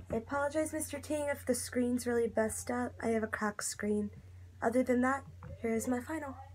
I apologize, Mr. Ting, if the screen's really messed up. I have a cracked screen. Other than that, here is my final.